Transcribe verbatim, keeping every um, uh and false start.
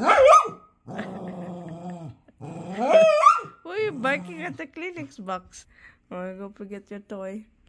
Why are you barking at the Kleenex box? Oh, go forget your toy.